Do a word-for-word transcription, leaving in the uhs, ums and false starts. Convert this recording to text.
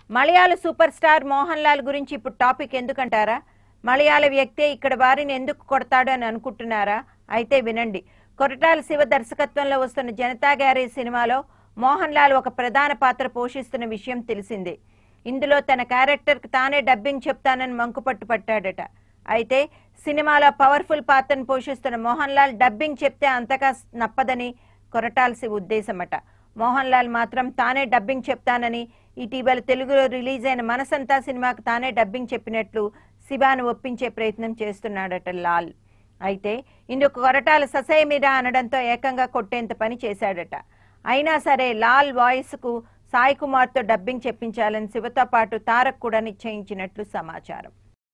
మలయాళ super star Mohan Lal గురించి ఇప్పుడు topic ఎందుకంటారా? మలయాళ వ్యక్తే ఇక్కడ వారిని ఎందుకు కొడతాడు అని అనుకుంటున్నారా? అయితే వినండి. కొరటాల శివ దర్శకత్వంలో వస్తున్న జనతా గ్యారేజ్ సినిమాలో మోహన్ లాల్ ఒక ప్రధాన పాత్ర పోషిస్తున్న విషయం తెలిసిందే. ఇందులో తన క్యారెక్టర్కి తానే డబ్బింగ్ చెప్తానని మంకుపట్టు పట్టాడట. అయితే సినిమాలో పవర్ఫుల్ పాత్రను పోషిస్తున్న మోహన్ లాల్ డబ్బింగ్ చెప్తే అంతగా నప్పదని కొరటాల శివ ఉద్దేశమట. మోహన్ లాల్ మాత్రం తానే డబ్బింగ్ చెప్తానని ఇటీవల తెలుగులో రిలీజ్ అయిన మనసంతా సినిమాకు తానే డబ్బింగ్ చెప్పినట్లు శివాను ఒప్పించే ప్రయత్నం చేస్తున్నాడట లాల్. అయితే ఇందుకు కొరటాల ససేమిరా అనడంతో ఏకంగా కొట్టేంత పని చేశాడట. అయినా సరే లాల్ వాయిస్కు సాయి కుమార్తో డబ్బింగ్ చెప్పించాలని శివతో పాటు తారక్ కూడా నిశ్చయించినట్లు సమాచారం.